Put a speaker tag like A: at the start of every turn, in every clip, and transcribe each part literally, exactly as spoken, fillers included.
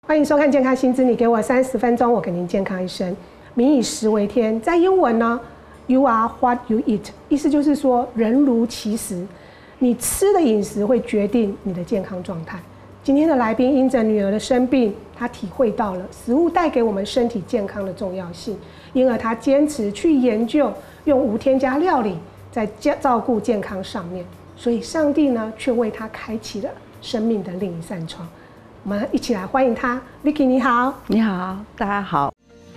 A: 欢迎收看《健康新知》，你给我三十分钟，我给您健康一生。民以食为天，在英文呢 ，You are what you eat， 意思就是说人如其食，你吃的饮食会决定你的健康状态。今天的来宾因着女儿的生病，他体会到了食物带给我们身体健康的重要性，因而他坚持去研究用无添加料理在照顾健康上面。所以上帝呢，却为他开启了生命的另一扇窗。我们一起来欢迎他 ，Vicky， 你好，
B: 你好，大家好。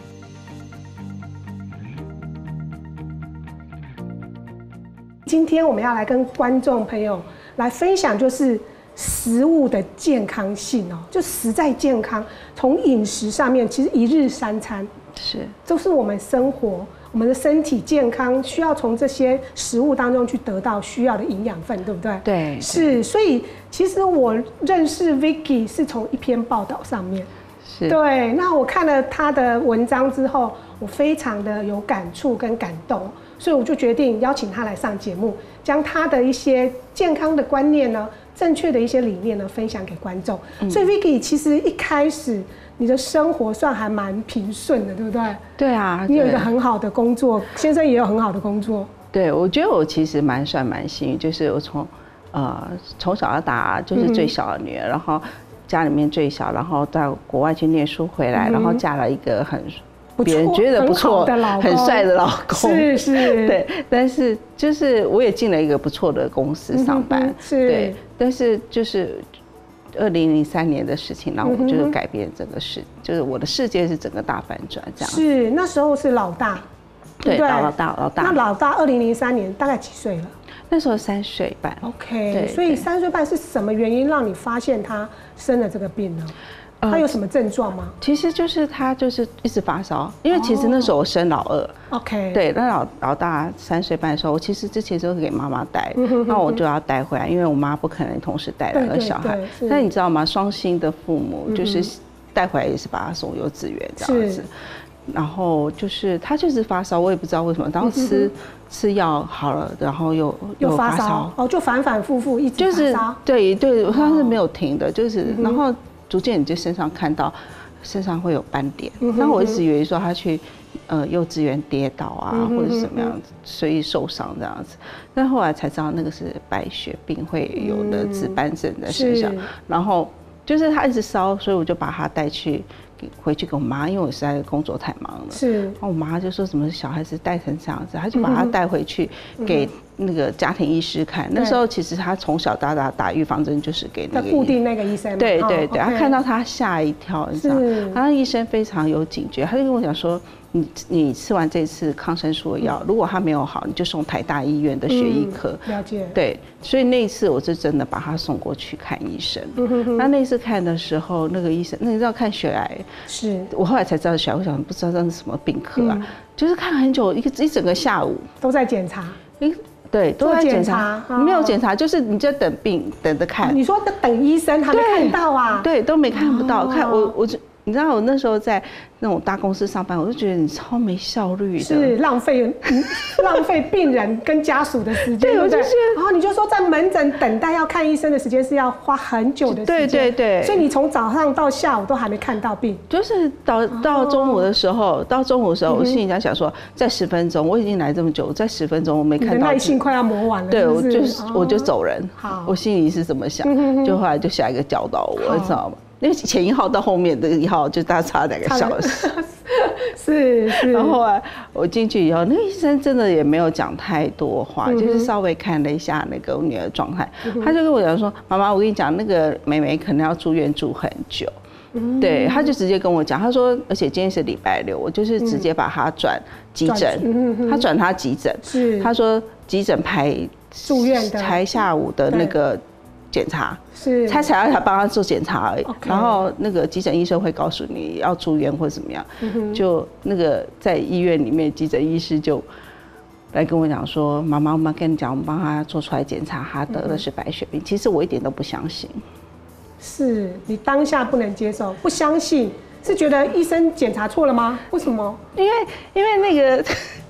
A: 今天我们要来跟观众朋友来分享，就是食物的健康性哦，就实在健康。从饮食上面，其实一日三餐
B: 是，
A: 都是我们生活。我们的身体健康需要从这些食物当中去得到需要的营养分，对不对？
B: 对，
A: 是。所以其实我认识 Vicky 是从一篇报道上面，
B: 是。
A: 对。那我看了他的文章之后，我非常的有感触跟感动，所以我就决定邀请他来上节目，将他的一些健康的观念呢、正确的一些理念呢分享给观众。嗯、所以 Vicky 其实一开始你的生活算还蛮平顺的，对不对？
B: 对啊，
A: 你有一个很好的工作，先生也有很好的工作。
B: 对，我觉得我其实蛮算蛮幸运，就是我从呃从小到大就是最小的女儿，嗯、然后家里面最小，然后到国外去念书回来，嗯、然后嫁了一个很别人觉得不错、很帅的老公，
A: 是是，
B: 对。但是就是我也进了一个不错的公司上班，嗯、
A: 是，
B: 对。但是就是二零零三年的事情，让我就是改变整个世，就是我的世界是整个大反转这样。
A: 是那时候是老大，
B: 对，老大老大。
A: 那老大二零零三年大概几岁了？
B: 那时候三岁半。
A: OK， 所以三岁半是什么原因让你发现他生了这个病呢？他有什么症状吗？
B: 呃、其实就是他就是一直发烧，因为其实那时候我生老二。
A: OK，
B: 对，那老老大三岁半的时候，我其实之前都是给妈妈带，那我就要带回来，因为我妈不可能同时带两个小孩。但你知道吗？双薪的父母就是带回来也是把他送幼稚园这样子。然后就是他就是发烧，我也不知道为什么，然后吃、嗯、吃药好了，然后又
A: 又发烧，哦，就反反复复一直发烧。就是
B: 对对，他是没有停的，就是、嗯、然后逐渐你就身上看到身上会有斑点，那、嗯、我一直以为说他去呃幼稚园跌倒啊，嗯、或者是什么样子，所以受伤这样子，但后来才知道那个是白血病会有的紫斑症在身上，嗯、然后就是他一直烧，所以我就把他带去。回去给我妈，因为我实在工作太忙了。是，然后我妈就说什么小孩子带成这样子，她就把他带回去给那个家庭医师看。嗯、那时候其实他从小到大打预防针就是给那个
A: 固定那个医生。
B: 对对对，他、哦 okay、看到他吓一跳，你知道，他那医生非常有警觉，他就跟我讲说。你你吃完这次抗生素的药，如果他没有好，你就送台大医院的血液科。
A: 嗯、了解。
B: 对，所以那一次我是真的把他送过去看医生。嗯、哼哼那那次看的时候，那个医生，那你知道看血癌，是我后来才知道血癌，我想不知道这是什么病科啊，嗯、就是看很久，一个一整个下午
A: 都在检查。
B: 对，都在检查，没有检查，就是你就等病，等着看。
A: 哦、你说等医生还没看到啊？
B: 对，都没看不到。哦、看我，我就你知道，我那时候在那种大公司上班，我就觉得你超没效率的，
A: 是浪费浪费病人跟家属的时间。对，我就是。然后你就说，在门诊等待要看医生的时间是要花很久的时间。对对对。所以你从早上到下午都还没看到病。
B: 就是到到中午的时候，到中午的时候，我心里在想说，再十分钟，我已经来这么久，再十分钟我没看到。
A: 你的耐性快要磨完了。
B: 对，我就我就走人。好，我心里是这么想，就后来就下一个教导我，你知道吗？因为前一号到后面的一号就大概差两个小时，
A: 是是。
B: 然后后来我进去以后，那个医生真的也没有讲太多话，嗯、就是稍微看了一下那个我女儿状态，嗯、他就跟我讲说：“妈妈，我跟你讲，那个妹妹可能要住院住很久。嗯”对，他就直接跟我讲，他说：“而且今天是礼拜六，我就是直接把他转急诊，嗯、他转他急诊，是他说急诊排
A: 住院的，
B: 才下午的那个。”检查是，他才要他帮他做检查而已。Okay. 然后那个急诊医生会告诉你要住院或怎么样。嗯、就那个在医院里面，急诊医师就来跟我讲说：“妈妈，我们跟你讲，我们帮他做出来检查，他得的是白血病。嗯”其实我一点都不相信。
A: 是你当下不能接受，不相信，是觉得医生检查错了吗？为什么？
B: 因为因为那个。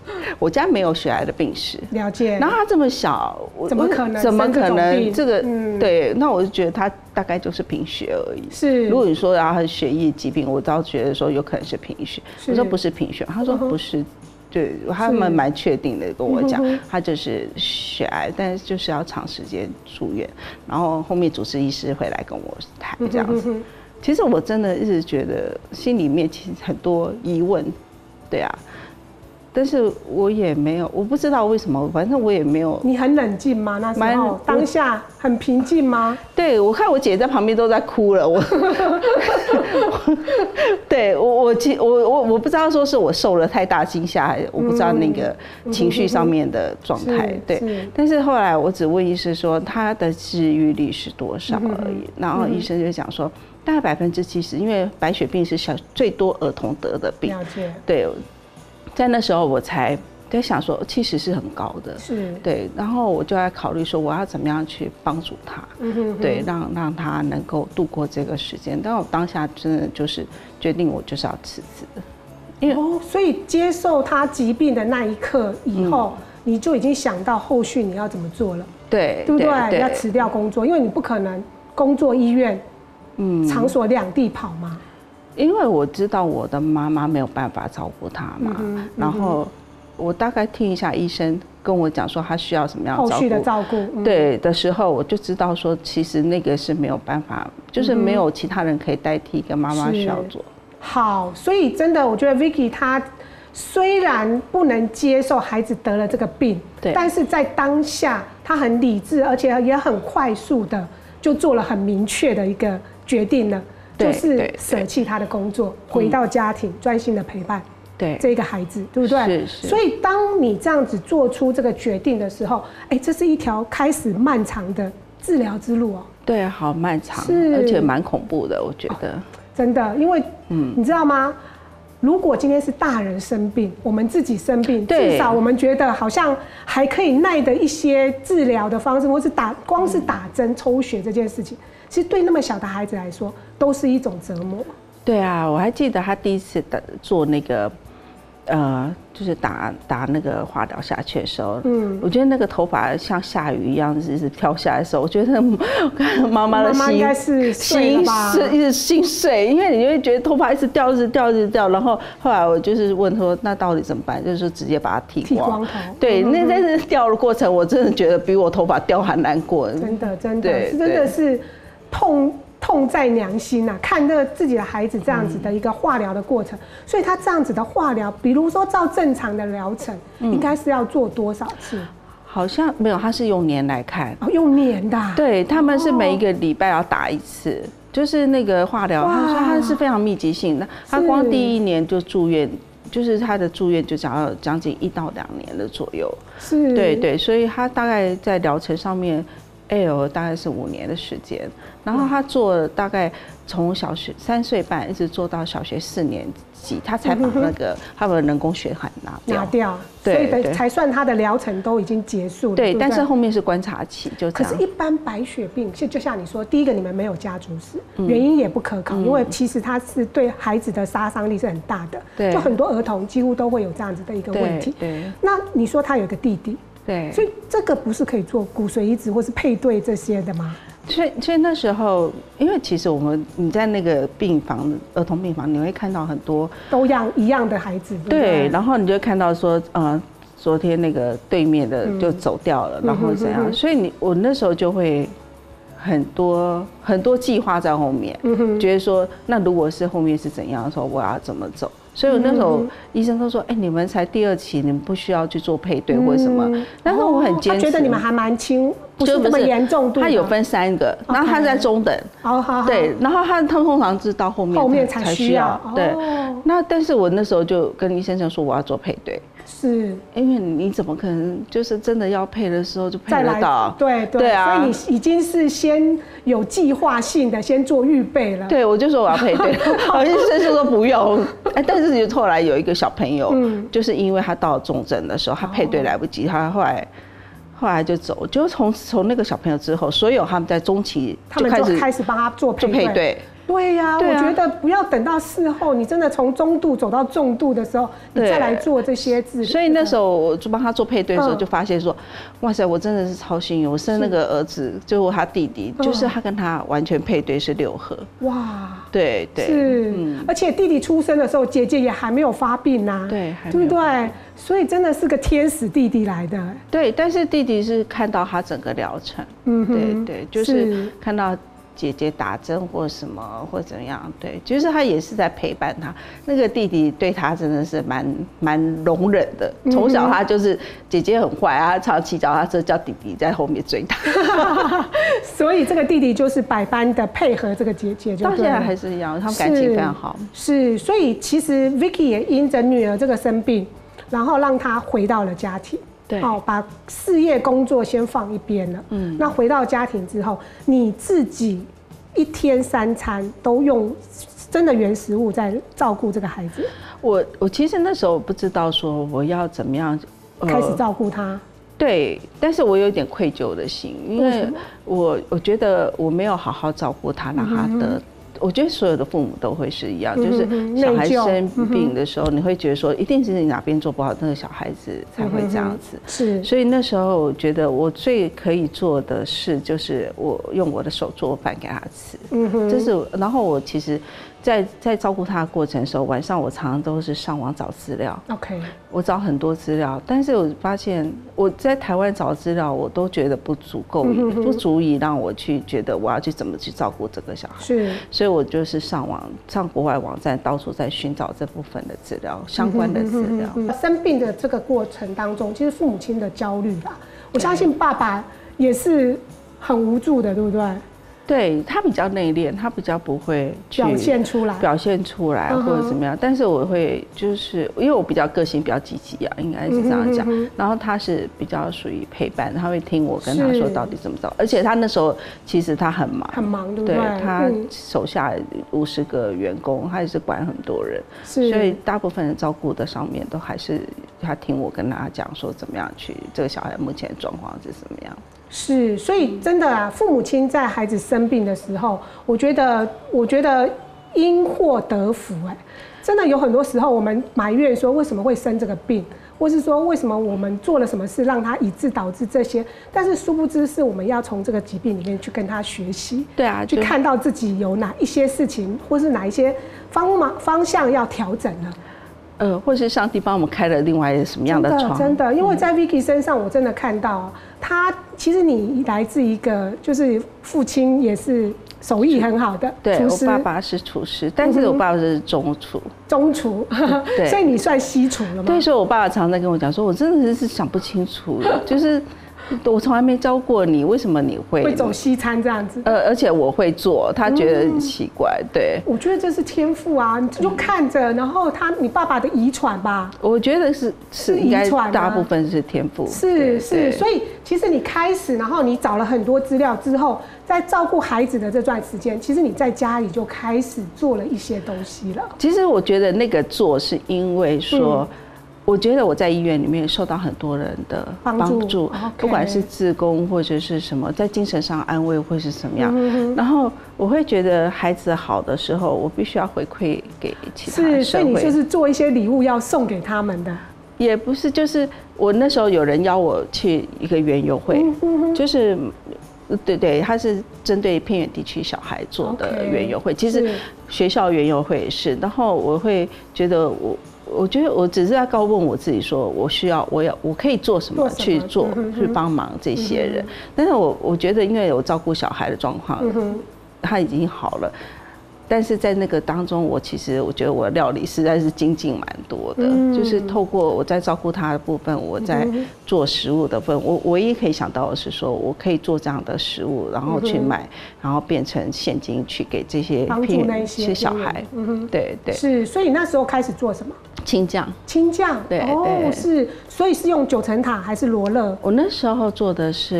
B: 我家没有血癌的病史，
A: 了解。
B: 然后他这么小，
A: 怎么可能？
B: 怎么可能？这个、
A: 嗯、
B: 对，那我就觉得他大概就是贫血而已。
A: 是，
B: 如果你说啊，他是血液疾病，我倒觉得说有可能是贫血。我说不是贫血，他说不是。对，他们蛮确定的跟我讲，他就是血癌，但是就是要长时间住院，然后后面主治医师会来跟我谈这样子。其实我真的一直觉得心里面其实很多疑问，对啊，但是我也没有，我不知道为什么，反正我也没有。
A: 你很冷静吗？那时候当下很平静吗？
B: 对，我看我姐在旁边都在哭了，我，对我我我我我不知道说是我受了太大惊吓，我不知道那个情绪上面的状态，对。但是后来我只问医师说他的治愈率是多少而已，然后医生就讲说大概百分之七十，因为白血病是小最多儿童得的病，
A: 了解，
B: 对。在那时候我才在想说，其实是很高的，
A: 是
B: 对，然后我就在考虑说，我要怎么样去帮助他，嗯哼，对，让让他能够度过这个时间。但我当下真的就是决定，我就是要辞职，
A: 因为哦，所以接受他疾病的那一刻以后，嗯、你就已经想到后续你要怎么做了，
B: 对，
A: 对不对？对要辞掉工作，因为你不可能工作医院，嗯，场所两地跑嘛。
B: 因为我知道我的妈妈没有办法照顾她嘛，嗯、然后我大概听一下医生跟我讲说他需要什么样的照顾，
A: 后续的照顾，
B: 嗯、对的时候，我就知道说其实那个是没有办法，就是没有其他人可以代替跟妈妈需要做。
A: 好，所以真的，我觉得 Vicky 她虽然不能接受孩子得了这个病，对，但是在当下她很理智，而且也很快速的就做了很明确的一个决定了。就是舍弃他的工作，回到家庭，专心的陪伴对这个孩子，对不对？是是。所以当你这样子做出这个决定的时候，哎，这是一条开始漫长的治疗之路哦。
B: 对，好漫长，而且蛮恐怖的，我觉得。
A: 真的，因为嗯，你知道吗？如果今天是大人生病，我们自己生病，至少我们觉得好像还可以耐的一些治疗的方式，或是打光是打针抽血这件事情。其实对那么小的孩子来说，都是一种折磨。对
B: 啊，我还记得他第一次做那个，呃，就是打打那个化疗下去的时候，嗯，我觉得那个头发像下雨一样一直飘下来的时候，我觉得妈妈的心应该是心是一直心碎，因为你就会觉得头发一直掉，一直掉，一直掉。然后后来我就是问说，那到底怎么办？就是说直接把它剃光。剃光头。对，那但是掉的过程，我真的觉得比我头发掉还难过。真的，真的，真的是。痛痛在娘心啊！看着自己的孩子这样子的一个化疗的过程，嗯、所以他这样子的化疗，比如说照正常的疗程，嗯、应该是要做多少次？好像没有，他是用年来看，哦、用年的、啊。对，他们是每一个礼拜要打一次，哦、就是那个化疗，他说他是非常密集性的，他光第一年就住院。就是他的住院就讲要将近一到两年的左右，是，对对，所以他大概在疗程上面 ，L 大概是五年的时间，然后他做大概从小学三岁半一直做到小学四年级，他才把那个他们人工血汗拿掉，拿掉，对，所以才算他的疗程都已经结束了。对，但是后面是观察期，就这样。可是，一般白血病，就就像你说，第一个你们没有家族史，原因也不可考，因为其实它是对孩子的杀伤力是很大的，对，就很多儿童几乎都会有这样子的一个问题。对，那你说他有个弟弟，对，所以这个不是可以做骨髓移植或是配对这些的吗？所以，所以那时候，因为其实我们你在那个病房，儿童病房，你会看到很多都一样一样的孩子，对，对，然后你就会看到说，呃，昨天那个对面的就走掉了，嗯、然后怎样？嗯、所以你我那时候就会很多很多计划在后面，嗯、觉得说，那如果是后面是怎样的时候，我要怎么走？所以我那时候医生都说，哎、欸，你们才第二期，你们不需要去做配对或什么。嗯、但是我很坚持，他觉得你们还蛮轻，不是那么严重度。他有分三个，然后他在中等。哦，好。对，然后他他通常是到后面后面才需要。对，那但是我那时候就跟医生讲说，我要做配对。是，因为你怎么可能就是真的要配的时候就配得到？对对对啊！所以你已经是先有计划性的先做预备了。对，我就说我要配对，好，医生就说不用。哎，但是后来有一个小朋友，嗯、就是因为他到重症的时候，他配对来不及，他后来后来就走，就从从那个小朋友之后，所有他们在中期
A: 他们就开始帮他做配对。
B: 对。
A: 对呀、啊，我觉得不要等到事后，你真的从中度走到重度的时候，你再来做这些治疗。
B: 所以那时候我就帮他做配对的时候，就发现说，哇塞，我真的是超幸运，我生那个儿子，就是他弟弟，就是他跟他完全配对是六合。哇，对对，
A: 是，嗯、而且弟弟出生的时候，姐姐也还没有发病呐、啊，
B: 对，
A: 对不对？所以真的是个天使弟弟来的。
B: 对，但是弟弟是看到他整个疗程，嗯，对对，就是看到姐姐打针或什么或怎样，对，就是他也是在陪伴他。那个弟弟对他真的是蛮蛮容忍的，从小他就是姐姐很坏啊，常骑脚踏车叫弟弟在后面追他。
A: 所以这个弟弟就是百般的配合这个姐姐，就
B: 到现在还是一样，他们感情非常好。
A: 是，是所以其实 Vicky 也因着女儿这个生病，然后让她回到了家庭。
B: 对，
A: 哦，把事业工作先放一边了。嗯，那回到家庭之后，你自己一天三餐都用真的原食物在照顾这个孩子。
B: 我我其实那时候不知道说我要怎么样、
A: 呃、开始照顾他。
B: 对，但是我有点愧疚的心，因为我我觉得我没有好好照顾他，让他的。嗯，我觉得所有的父母都会是一样，就是小孩生病的时候，你会觉得说，一定是你哪边做不好，那个小孩子才会这样子。是，所以那时候我觉得我最可以做的事，就是我用我的手做饭给他吃。嗯哼，这是，然后我其实在，在在照顾他的过程的时候，晚上我常常都是上网找资料。OK， 我找很多资料，但是我发现我在台湾找资料，我都觉得不足够，不足以让我去觉得我要去怎么去照顾这个小孩。是，所以我就是上网上国外网站，到处在寻找这部分的资料，相关的资料。
A: 嗯嗯嗯、生病的这个过程当中，其实父母亲的焦虑啦，我相信爸爸也是很无助的，对不对？
B: 对，他比较内敛，他比较不会去
A: 表现出来，
B: 表现出来或者怎么样。但是我会就是因为我比较个性比较积极啊，应该是这样讲。然后他是比较属于陪伴，他会听我跟他说到底怎么着。而且他那时候其实他很忙，
A: 很忙，对不对？
B: 对，他手下五十个员工，他也是管很多人，所以大部分的照顾的上面都还是他听我跟他讲说怎么样去这个小孩目前的状况是怎么样。
A: 是，所以真的啊，父母亲在孩子生病的时候，我觉得，我觉得因祸得福，哎，真的有很多时候我们埋怨说为什么会生这个病，或是说为什么我们做了什么事让他以致导致这些，但是殊不知是我们要从这个疾病里面去跟他学习，对啊，去看到自己有哪一些事情，或是哪一些方方向要调整了。
B: 呃，或是上帝帮我们开了另外什么样的窗？
A: 真的，因为在 Vicky 身上，我真的看到他其实你来自一个就是父亲也是手艺很好的，
B: 对，我爸爸是厨师，但是我爸爸是中厨，
A: 中厨，对，所以你算西厨了吗？
B: 对，所以我爸爸常常在跟我讲说，我真的是想不清楚了，就是。我从来没教过你，为什么你会
A: 会走西餐这样子？
B: 呃，而且我会做，他觉得很奇怪。嗯、对，
A: 我觉得这是天赋啊，你就看着，然后他你爸爸的遗传吧。
B: 我觉得是是应该大部分是天赋。
A: 是是，所以其实你开始，然后你找了很多资料之后，在照顾孩子的这段时间，其实你在家里就开始做了一些东西了。
B: 其实我觉得那个做是因为说。嗯，我觉得我在医院里面受到很多人的帮助，不管是志工或者是什么，在精神上安慰或是什么样。嗯、然后我会觉得孩子好的时候，我必须要回馈给其他社会。是，
A: 所以你就是做一些礼物要送给他们的。
B: 也不是，就是我那时候有人邀我去一个园游会，嗯、就是。对对，他是针对偏远地区小孩做的园游会，其实学校园游会也是。然后我会觉得我。我觉得我只是在告问我自己，说我需要，我要，我可以做什么去做，去帮忙这些人。但是我我觉得，因为我照顾小孩的状况，他已经好了。但是在那个当中，我其实我觉得我的料理实在是精进蛮多的，嗯、就是透过我在照顾他的部分，我在做食物的部分，我唯一可以想到的是说，我可以做这样的食物，然后去卖，然后变成现金去给这些
A: 帮助那些
B: 小孩。嗯、对对。
A: 是，所以那时候开始做什么？
B: 青酱。
A: 青酱。
B: 对
A: 哦，是，所以是用九层塔还是罗勒？
B: 我那时候做的是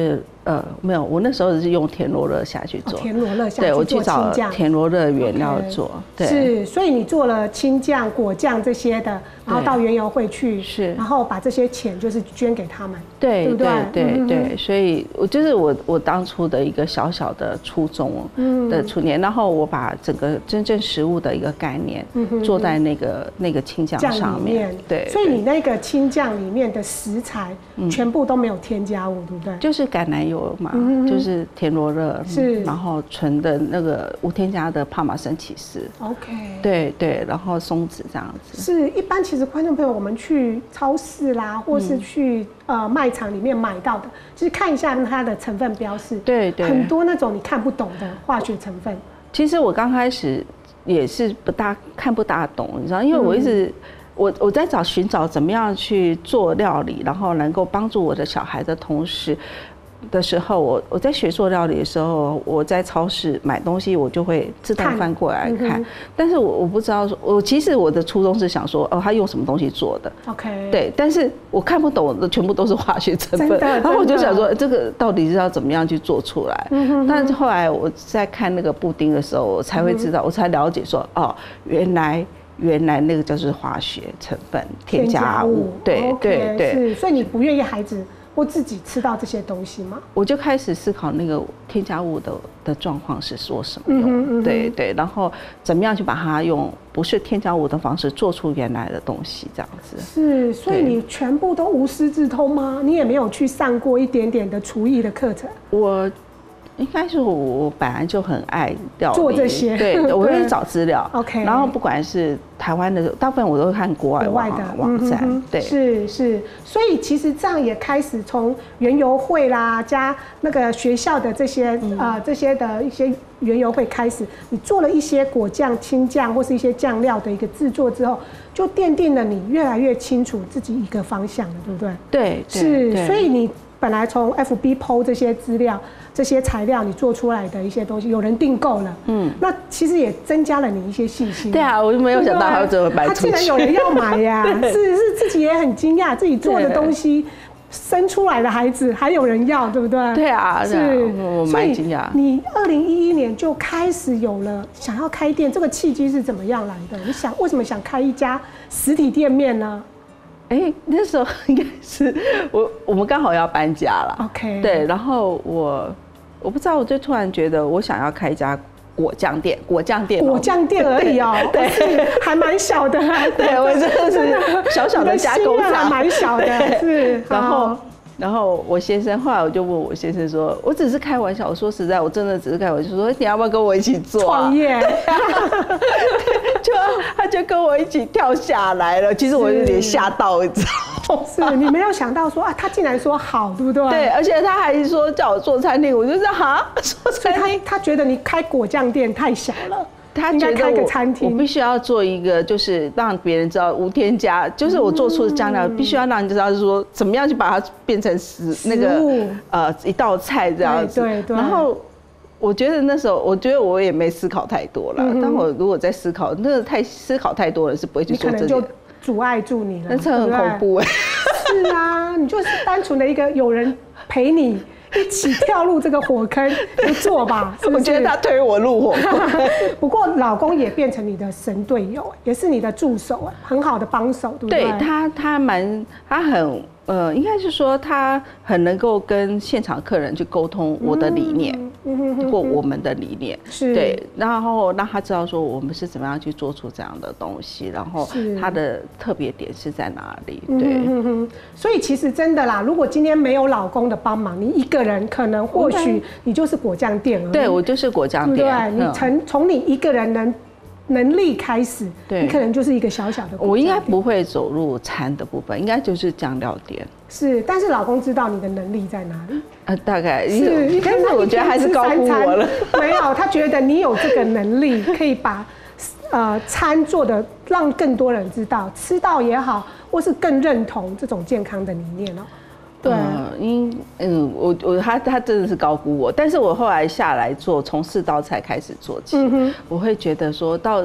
B: 呃，没有，我那时候是用田螺热虾去做，
A: 哦、田螺热虾，
B: 对我去找田螺热原料做，
A: okay, 对，是，所以你做了青酱、果酱这些的，然后到园游会去，
B: 是，
A: 然后把这些钱就是捐给他们，
B: 对，
A: 对不对？
B: 对对 对, 对，所以我就是我我当初的一个小小的初衷的初念，然后我把整个真正食物的一个概念做在那个那个青酱上面，对，
A: 所以你那个青酱里面的食材全部都没有添加物，对不对？
B: 就是橄榄油嘛，就是田螺热，是，然后纯的那个无添加的帕玛森起司
A: ，OK，
B: 对对，然后松子这样子。
A: 是一般其实观众朋友，我们去超市啦，或是去呃卖场里面买到的，就是看一下它的成分标示，
B: 对对，
A: 很多那种你看不懂的化学成分。
B: 其实我刚开始也是不大看不大懂，你知道，因为我一直。我我在找寻找怎么样去做料理，然后能够帮助我的小孩的同时的时候，我我在学做料理的时候，我在超市买东西，我就会自动翻过来看。嗯、但是我我不知道，我其实我的初衷是想说，哦，他用什么东西做的
A: ？OK。
B: 对，但是我看不懂的全部都是化学成分，然后我就想说，这个到底是要怎么样去做出来？嗯、但是后来我在看那个布丁的时候，我才会知道，嗯、我才了解说，哦，原来。原来那个就是化学成分、添加物，对对对，
A: 是，所以你不愿意孩子或自己吃到这些东西吗？
B: 我就开始思考那个添加物的的状况是做什么用，嗯嗯、对对，然后怎么样去把它用不是添加物的方式做出原来的东西，这样子。
A: 是，所以你全部都无师自通吗？你也没有去上过一点点的厨艺的课程？
B: 我。应该是我本来就很爱料理，
A: 做这些，
B: 对，我会找资料
A: ，OK，
B: 然后不管是台湾的，大部分我都会看国外网的网站，嗯、对，
A: 是是，所以其实这样也开始从园游会啦，加那个学校的这些、嗯、呃这些的一些园游会开始，你做了一些果酱、青酱或是一些酱料的一个制作之后，就奠定了你越来越清楚自己一个方向了，对不对？
B: 对，
A: 是，所以你本来从 F B P O 这些资料。这些材料你做出来的一些东西，有人订购了，嗯，那其实也增加了你一些信心。
B: 对啊，我就没有想到还会这么卖出去。
A: 他竟然有人要买呀、啊，是是自己也很惊讶，自己做的东西生出来的孩子还有人要，对不对？
B: 对啊，
A: 是，
B: 我蛮惊讶。
A: 你二零一一年就开始有了想要开店，这个契机是怎么样来的？你想为什么想开一家实体店面呢？
B: 哎、欸，那时候应该是我我们刚好要搬家了
A: ，OK，
B: 对，然后我。我不知道，我就突然觉得我想要开一家果酱店，果酱店，
A: 果酱店而已哦，对，还蛮小的，
B: 对，我真的是小小的加工厂，
A: 还蛮小的，是，
B: 然后。然后我先生后来我就问我先生说，我只是开玩笑，我说实在，我真的只是开玩笑，说你要不要跟我一起做
A: 创业？
B: 就他就跟我一起跳下来了。其实我有点吓到，你知道吗？
A: 是你没有想到说啊，他竟然说好，对不对？
B: 对，而且他还说叫我做餐厅，我就说哈，做餐厅，
A: 他觉得你开果酱店太小了。
B: 他觉得我我必须要做一个，就是让别人知道无添加，就是我做出的酱料，必须要让人知道，就是说怎么样去把它变成食那个呃一道菜这样子。
A: 对对。
B: 然后我觉得那时候，我觉得我也没思考太多了。但我如果在思考，那个太思考太多了，是不会去做这些。
A: 你可能就阻碍住你了。
B: 那这很恐怖哎。
A: 是啊，你就是单纯的一个有人陪你。一起跳入这个火坑，不做吧？是不是？
B: 我觉得他推我入火坑。
A: 不过老公也变成你的神队友，也是你的助手，很好的帮手，对不对？
B: 对他，他蛮，他很。呃，应该是说他很能够跟现场客人去沟通我的理念，嗯、或我们的理念，
A: 是
B: 对，然后让他知道说我们是怎么样去做出这样的东西，然后他的特别点是在哪里，对。
A: 嗯哼，所以其实真的啦，如果今天没有老公的帮忙，你一个人可能或许你就是果酱店而已，
B: 对我就是果酱店，
A: 对，你从从你一个人能。能力开始，你可能就是一个小小的。
B: 我应该不会走入餐的部分，应该就是酱料店。
A: 是，但是老公知道你的能力在哪里？
B: 呃，大概
A: 是，
B: 但是我觉得还是高估我了。
A: 没有，他觉得你有这个能力，可以把呃餐做的让更多人知道，吃到也好，或是更认同这种健康的理念哦。对，
B: 因嗯，我我他他真的是高估我，但是我后来下来做，从四道菜开始做起，嗯、我会觉得说到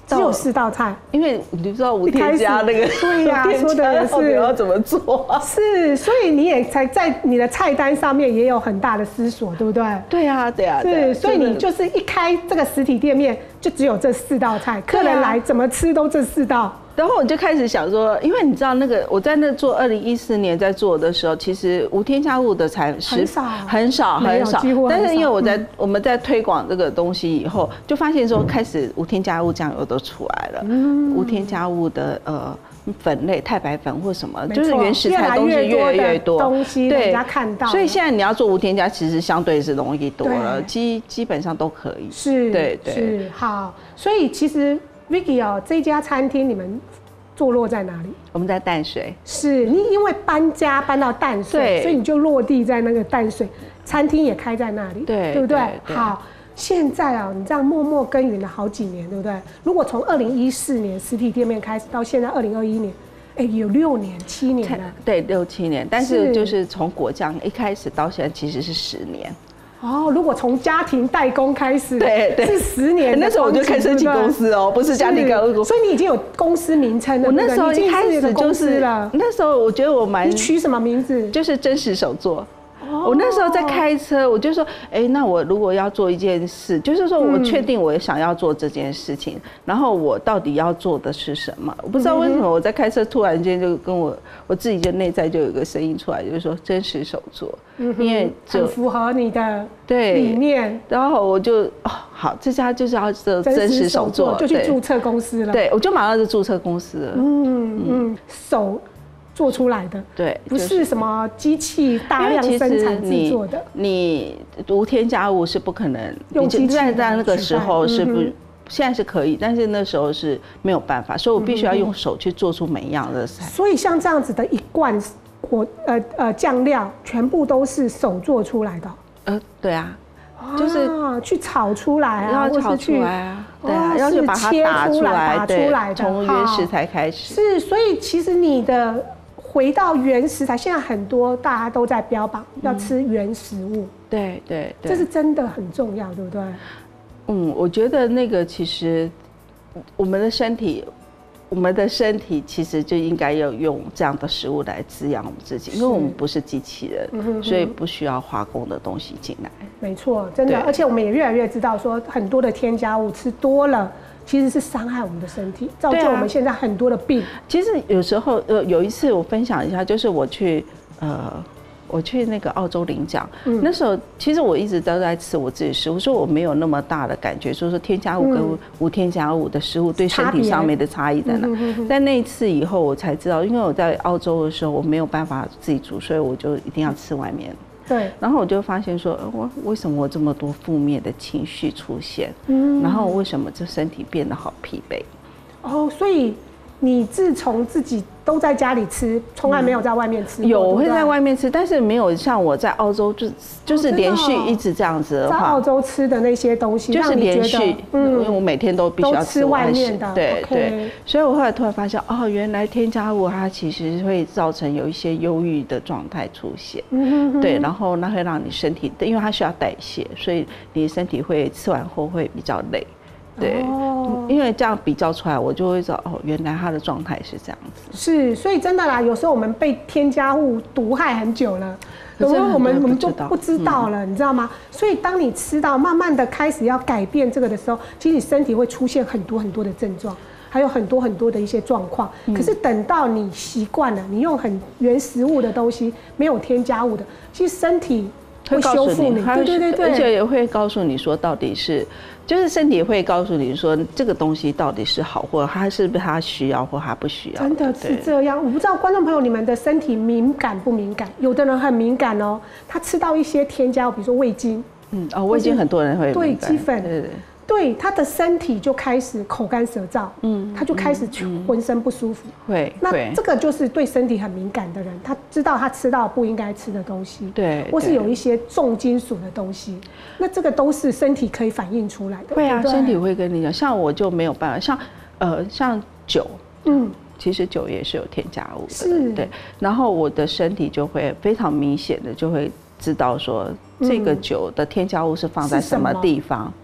A: 只有四道菜，
B: 因为你不知道无添加那个，
A: 对呀、啊，说的也是
B: 要怎么做、啊？
A: 是，所以你也才在你的菜单上面也有很大的思索，对不对？
B: 对啊，对啊，
A: 是，所以你就是一开这个实体店面，就只有这四道菜，客人来怎么吃都这四道。
B: 然后我就开始想说，因为你知道那个我在那做二零一四年在做的时候，其实无添加物的才
A: 很少
B: 很少很少，
A: 几乎很少。
B: 但是因为我在、嗯、我们在推广这个东西以后，就发现说开始无添加物酱油都出来了，嗯、无添加物的呃粉类太白粉或什么，就是原食材东西越来越多
A: 东西，人家看到。
B: 所以现在你要做无添加，其实相对是容易多了，基基本上都可以。
A: 是，
B: 对对
A: 是好。所以其实 Vicky 哦，这家餐厅你们坐落在哪里？
B: 我们在淡水。
A: 是你因为搬家搬到淡水，所以你就落地在那个淡水，餐厅也开在那里，
B: 对，
A: 对不对？
B: 对对
A: 好，现在啊，你这样默默耕耘了好几年，对不对？如果从二零一四年实体店面开始到现在二零二一年，哎，有六年、七年了。
B: 对，六七年，但是就是从果酱一开始到现在其实是十年。
A: 哦，如果从家庭代工开始，
B: 对对，
A: 是十年。
B: 那时候我就开设计公司哦，不是家庭代工，
A: 所以你已经有公司名称了。
B: 我那时候一开始就是
A: 了。
B: 那时候我觉得我蛮，
A: 你取什么名字？
B: 就是真实手作。我那时候在开车，我就说，哎、欸，那我如果要做一件事，就是说我确定我想要做这件事情，嗯、然后我到底要做的是什么？我不知道为什么我在开车，突然间就跟我我自己就内在就有一个声音出来，就是说真实手作，
A: 嗯、因为很符合你的理念。
B: 然后我就哦，好，这家就是要做真实手作，
A: 就去注册公司了。
B: 对，我就马上就注册公司了。
A: 嗯嗯，手。做出来的，
B: 对，
A: 不是什么机器大量生产制作的。
B: 你无添加物是不可能，用机器在在那个时候是不，嗯、现在是可以，但是那时候是没有办法，所以我必须要用手去做出每一样的菜。
A: 所以像这样子的一罐火呃呃酱料，全部都是手做出来的。
B: 呃，对啊。就是
A: 去炒出来啊，
B: 要炒出来啊，对啊，要去把它打出来，对，从原食材开始。
A: 是，所以其实你的回到原食材，现在很多大家都在标榜要吃原食物，
B: 对对对，
A: 这是真的很重要，对不对？
B: 嗯，我觉得那个其实我们的身体。我们的身体其实就应该要用这样的食物来滋养我们自己，因为我们不是机器人，嗯、所以不需要化工的东西进来。
A: 没错，真的，而且我们也越来越知道说，很多的添加物吃多了，其实是伤害我们的身体，造就我们现在很多的病。
B: 啊、其实有时候，呃，有一次我分享一下，就是我去，呃。我去那个澳洲领奖，嗯、那时候其实我一直都在吃我自己的食物，所以我没有那么大的感觉，说说添加物跟无添加物的食物对身体上面的差异在哪。在那一次以后，我才知道，因为我在澳洲的时候我没有办法自己煮，所以我就一定要吃外面。
A: 对，
B: 然后我就发现说，我为什么我这么多负面的情绪出现？嗯，然后为什么这身体变得好疲惫？
A: 哦，所以你自从自己都在家里吃，从来没有在外面吃过。
B: 有，我会在外面吃，但是没有像我在澳洲就就是连续一直这样子的话，
A: 在澳洲吃的那些东西，
B: 就是连续，嗯，因为我每天都必须要吃
A: 外面的，
B: 对对。所以我后来突然发现，哦，原来添加物它其实会造成有一些忧郁的状态出现，嗯对，然后那会让你身体，因为它需要代谢，所以你身体会吃完后会比较累。对，哦、因为这样比较出来，我就会知道哦，原来他的状态是这样子。
A: 是，所以真的啦，有时候我们被添加物毒害很久了，有时候我们我们就不知道了，嗯、你知道吗？所以当你吃到慢慢的开始要改变这个的时候，其实你身体会出现很多很多的症状，还有很多很多的一些状况。嗯、可是等到你习惯了，你用很原食物的东西，没有添加物的，其实身体会修复你，对对对对，
B: 而且也会告诉你说到底是。就是身体会告诉你说这个东西到底是好，或者它是不是他需要，或他不需要。
A: 真的是这样，我不知道观众朋友你们的身体敏感不敏感？有的人很敏感哦，他吃到一些添加，比如说味精，
B: 嗯哦，味精很多人会
A: 对鸡粉，
B: 对对。
A: 对他的身体就开始口干舌燥，嗯，他就开始浑身不舒服。
B: 会，
A: 那这个就是对身体很敏感的人，他知道他吃到不应该吃的东西，
B: 对，
A: 或是有一些重金属的东西，那这个都是身体可以反映出来的。
B: 会啊，身体会跟你讲，像我就没有办法，像呃像酒，嗯。其实酒也是有添加物的，
A: 是，
B: 对。然后我的身体就会非常明显的就会知道说，这个酒的添加物是放在什么地方。哦。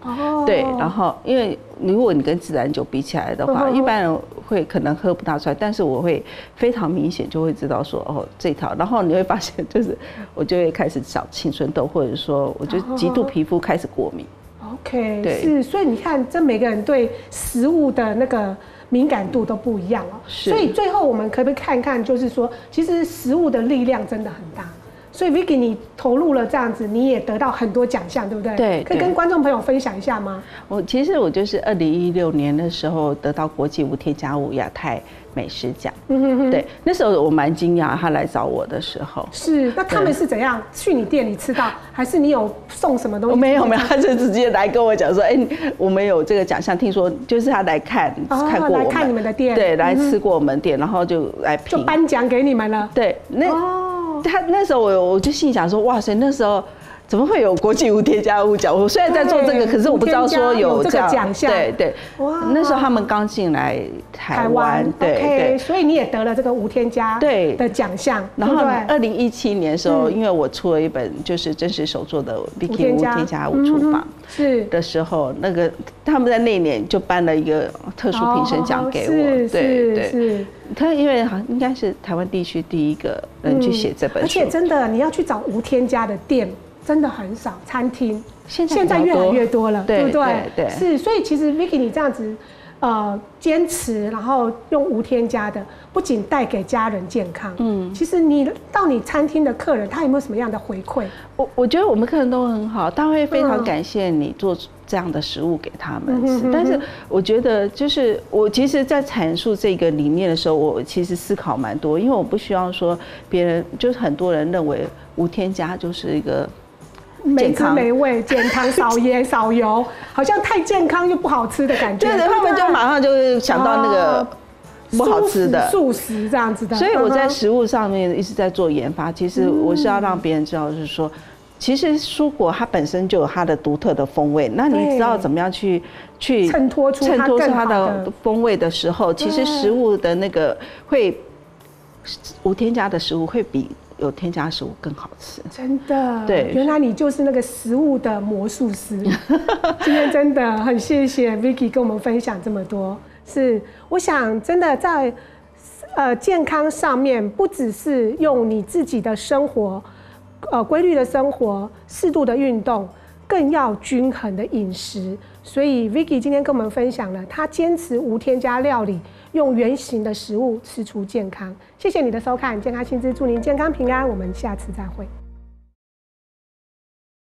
B: 对，然后因为如果你跟自然酒比起来的话，一般人会可能喝不大出来，但是我会非常明显就会知道说哦这条，然后你会发现就是我就会开始长青春痘，或者说我就极度皮肤开始过敏。
A: OK， 是，所以你看，这每个人对食物的那个敏感度都不一样哦。所以最后我们可不可以看看，就是说，其实食物的力量真的很大。所以 Vicky 你投入了这样子，你也得到很多奖项，对不对？
B: 对，
A: 可以跟观众朋友分享一下吗？
B: 我其实我就是二零一六年的时候得到国际无添加物亚太美食奖。嗯哼哼。对，那时候我蛮惊讶，他来找我的时候。
A: 是，那他们是怎样去你店里吃到，还是你有送什么东西？
B: 没有没有，他就直接来跟我讲说，哎、欸，我们有这个奖项，听说就是他来看、哦、看过我们，
A: 来看你们的店，
B: 对，来吃过我们店，然后就来评，
A: 就颁奖给你们了。
B: 对，那。哦他那时候我我就心想说，哇塞，那时候怎么会有国际无添加物奖？我虽然在做这个，可是我不知道说有这样
A: 奖项。
B: 对对，哇，那时候他们刚进来台湾，
A: 对对，所以你也得了这个无添加的奖项。
B: 然后二零一七年的时候，因为我出了一本就是真实手做的 Vicky 无添加物厨房是的时候，那个他们在那一年就颁了一个特殊评审奖给我。对对是。他因为应该是台湾地区第一个人去写这本书，
A: 而且真的你要去找无添加的店真的很少，餐厅现在现在越来越多了，对不对？对，是，所以其实 Vicky 你这样子呃坚持，然后用无添加的，不仅带给家人健康，嗯，其实你到你餐厅的客人，他有没有什么样的回馈？
B: 我我觉得我们客人都很好，他会非常感谢你做这样的食物给他们吃。但是我觉得，就是我其实，在阐述这个理念的时候，我其实思考蛮多，因为我不希望说别人，就是很多人认为无添加就是一个
A: 美滋美味、减糖、少盐、少油，好像太健康又不好吃的感觉。
B: 对的，他们就马上就想到那个不好吃的
A: 素食这样子的。
B: 所以我在食物上面一直在做研发，其实我是要让别人知道，就是说。其实蔬果它本身就有它的独特的风味，那你知道怎么样去去
A: 衬托出
B: 衬托出它的风味的时候，其实食物的那个会无添加的食物会比有添加的食物更好吃。
A: 真的，对，原来你就是那个食物的魔术师。今天真的很谢谢 Vicky 跟我们分享这么多。是，我想真的在呃健康上面，不只是用你自己的生活。呃，规律的生活，适度的运动，更要均衡的饮食。所以 Vicky 今天跟我们分享了，她坚持无添加料理，用原型的食物吃出健康。谢谢你的收看，健康新知，祝您健康平安，我们下次再会。